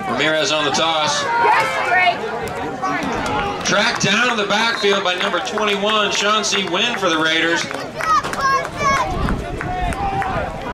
Ramirez on the toss. Tracked down in the backfield by number 21, Chauncey Wynn for the Raiders.